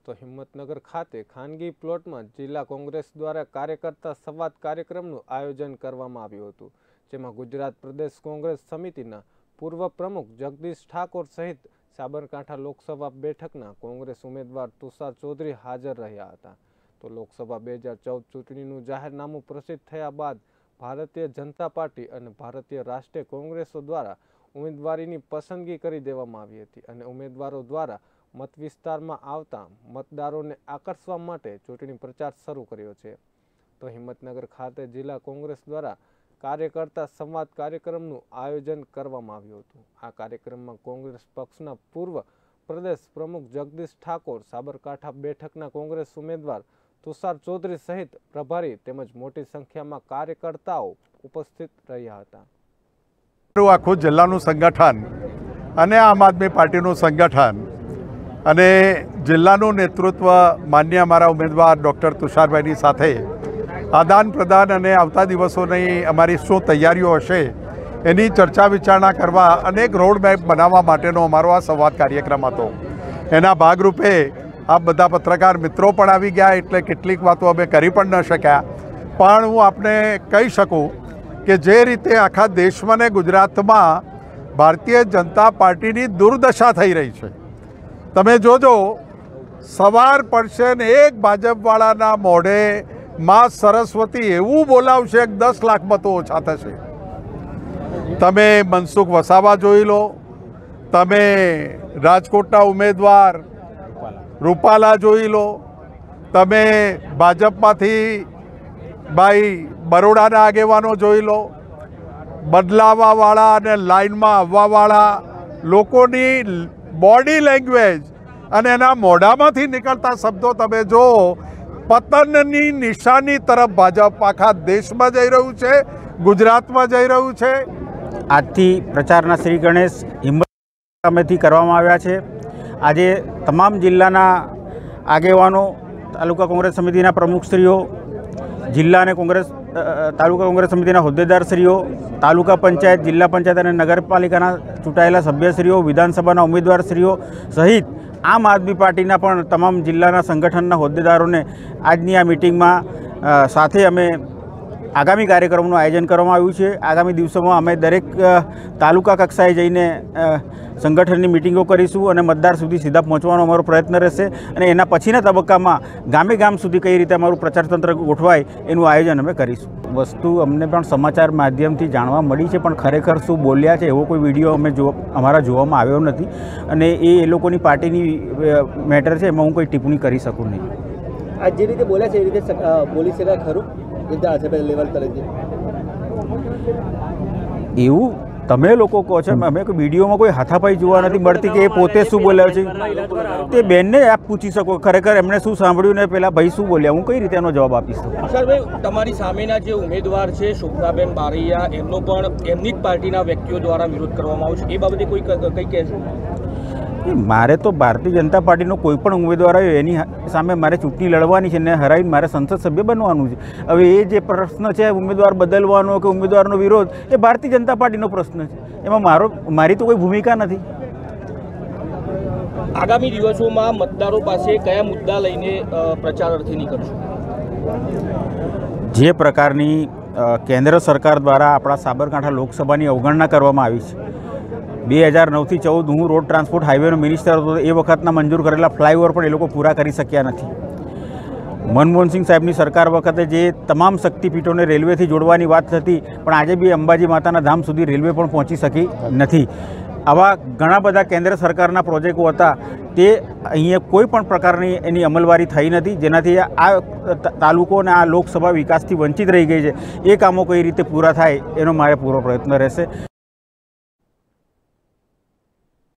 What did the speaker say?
તો હિંમતનગર ખાતે ખાનગી પ્લોટમાં જિલ્લા કોંગ્રેસ દ્વારા કાર્યકર્તા સંવાદ કાર્યક્રમનું આયોજન કરવામાં આવ્યું હતું, જેમાં ગુજરાત પ્રદેશ કોંગ્રેસ સમિતિના પૂર્વ પ્રમુખ જગદીશ ઠાકોર સહિત સાબરકાંઠા લોકસભા બેઠકના કોંગ્રેસ ઉમેદવાર તુષાર ચૌધરી હાજર રહ્યા હતા। તો લોકસભા 2014 ચૂંટણીનું જાહેરનામું પ્રસિદ્ધ થયા બાદ ભારતીય જનતા પાર્ટી અને ભારતીય રાષ્ટ્રીય કોંગ્રેસો દ્વારા ઉમેદવારીની પસંદગી કરી દેવામાં આવી હતી અને ઉમેદવારો દ્વારા મત વિસ્તારમાં આવતા મતદારોને આકર્ષવા માટે ચૂંટણી પ્રચાર શરૂ કર્યો છે। તો હિંમતનગર ખાતે જિલ્લા કોંગ્રેસ દ્વારા કાર્યકર્તા સંવાદ કાર્યક્રમનું આયોજન કરવામાં આવ્યું હતું। આ કાર્યક્રમમાં કોંગ્રેસ પક્ષના પૂર્વ પ્રદેશ પ્રમુખ જગદીશ ઠાકોર, સાબરકાંઠા બેઠકના કોંગ્રેસ ઉમેદવાર તુષાર ચૌધરી સહિત પ્રભારી તેમજ મોટી સંખ્યામાં કાર્યકર્તાઓ ઉપસ્થિત રહ્યા હતા। આખું જિલ્લાનું સંગઠન અને આમ આદમી પાર્ટીનું સંગઠન અને જિલ્લાનું નેતૃત્વ માન્ય અમારા ઉમેદવાર ડૉક્ટર તુષારભાઈની સાથે આદાન પ્રદાન અને આવતા દિવસોની અમારી શું તૈયારીઓ હશે એની ચર્ચા વિચારણા કરવા અને એક રોડ મેપ બનાવવા માટેનો અમારો આ સંવાદ કાર્યક્રમ હતો। એના ભાગરૂપે આ બધા પત્રકાર મિત્રો પણ આવી ગયા, એટલે કેટલીક વાતો અમે કરી પણ ન શક્યા, પણ હું આપને કહી શકું કે જે રીતે આખા દેશમાં ને ગુજરાતમાં ભારતીય જનતા પાર્ટીની દુર્દશા થઈ રહી છે, તમે જોજો સવાર પડશે ને એક ભાજપવાળાના મોઢે માં સરસ્વતી એવું બોલાવશે કે 10 લાખ મતો ઓછા થશે। તમે મનસુખ વસાવા જોઈ લો, તમે રાજકોટના ઉમેદવાર રૂપાલા જોઈ લો, તમે ભાજપમાંથી ભાઈ બરોડાના આગેવાનો જોઈ લો, બદલાવાવાળા અને લાઇનમાં આવવાવાળા લોકોની બોડી લેંગ્વેજ અને એના મોઢામાંથી નીકળતા શબ્દો તમે જો, પતનની નિશાની તરફ ભાજપ આખા દેશમાં જઈ રહ્યું છે, ગુજરાતમાં જઈ રહ્યું છે। આજથી પ્રચારના શ્રી ગણેશ હિંમતનગરથી કરવામાં આવ્યા છે। આજે તમામ જિલ્લાના આગેવાનો, તાલુકા કોંગ્રેસ સમિતિના પ્રમુખશ્રીઓ, જિલ્લા અને તાલુકા કોંગ્રેસ સમિતિના હોદ્દેદારશ્રીઓ, તાલુકા પંચાયત, જિલ્લા પંચાયત અને નગરપાલિકાના ચૂંટાયેલા સભ્યશ્રીઓ, વિધાનસભાના ઉમેદવારશ્રીઓ સહિત આમ આદમી પાર્ટીના પણ તમામ જિલ્લાના સંગઠનના હોદ્દેદારોને આજની આ મિટિંગમાં સાથે અમે આગામી કાર્યક્રમનું આયોજન કરવામાં આવ્યું છે। આગામી દિવસોમાં અમે દરેક તાલુકા કક્ષાએ જઈને સંગઠનની મિટિંગો કરીશું અને મતદાર સુધી સીધા પહોંચવાનો અમારો પ્રયત્ન રહેશે અને એના પછીના તબક્કામાં ગામે ગામ સુધી કઈ રીતે અમારું પ્રચારતંત્ર ગોઠવાય એનું આયોજન અમે કરીશું। વસ્તુ અમને પણ સમાચાર માધ્યમથી જાણવા મળી છે, પણ ખરેખર શું બોલ્યા છે એવો કોઈ વિડીયો અમારા જોવામાં આવ્યો નથી અને એ લોકોની પાર્ટીની મેટર છે, એમાં હું કોઈ ટિપ્પણી કરી શકું નહીં। આ જે રીતે બોલ્યા છે એ રીતે બોલી શકાય ખરું? લેવલ તરફથી એવું તમે લોકો કહો છો, અમે વિડીયોમાં કોઈ હાથાપાઈ જોવા નથી મળતી કે એ પોતે શું બોલ્યા છે, તે બેનને આપ પૂછી શકો ખરેખર એમણે શું સાંભળ્યું ને પેલા ભાઈ શું બોલ્યા, હું કઈ રીતે એનો જવાબ આપીશ? ભાઈ, તમારી સામેના જે ઉમેદવાર છે શોભનાબેન બારૈયા, એમનો પણ એમની જ પાર્ટીના વ્યક્તિઓ દ્વારા વિરોધ કરવામાં આવ્યો છે, એ બાબતે કોઈ કંઈ કહેશો? મારે તો ભારતીય જનતા પાર્ટીનો કોઈ પણ ઉમેદવાર આવ્યો એની સામે મારે ચૂંટણી લડવાની છે ને હરાવીને મારે સંસદ સભ્ય બનવાનું છે। હવે એ જે પ્રશ્ન છે ઉમેદવાર બદલવાનો કે ઉમેદવારનો વિરોધ, એ ભારતીય જનતા પાર્ટીનો પ્રશ્ન છે, એમાં મારી તો કોઈ ભૂમિકા નથી। આગામી દિવસોમાં મતદારો પાસે કયા મુદ્દા લઈને પ્રચાર અર્થે નીકળશો? જે પ્રકારની કેન્દ્ર સરકાર દ્વારા આપણા સાબરકાંઠા લોકસભાની અવગણના કરવામાં આવી છે, 2009થી 14 હું રોડ ટ્રાન્સપોર્ટ હાઈવેનો મિનિસ્ટર હતો, એ વખતના મંજૂર કરેલા ફ્લાયઓવર પણ એ લોકો પૂરા કરી શક્યા નથી। મનમોહનસિંહ સાહેબની સરકાર વખતે જે તમામ શક્તિપીઠોને રેલવેથી જોડવાની વાત હતી, પણ આજે બી અંબાજી માતાના ધામ સુધી રેલવે પણ પહોંચી શકી નથી। આવા ઘણા બધા કેન્દ્ર સરકારના પ્રોજેક્ટો હતા, તે અહીંયા કોઈ પણ પ્રકારની એની અમલવારી થઈ નથી, જેનાથી આ તાલુકો અને આ લોકસભા વિકાસથી વંચિત રહી ગઈ છે। એ કામો કઈ રીતે પૂરા થાય એનો મારે પૂરો પ્રયત્ન રહેશે।